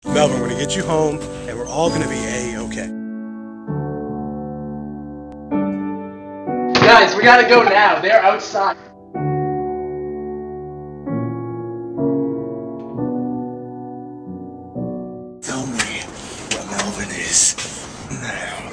Melvin, we're gonna get you home, and we're all gonna be A-okay. Guys, we gotta go now. They're outside. Tell me where Melvin is now.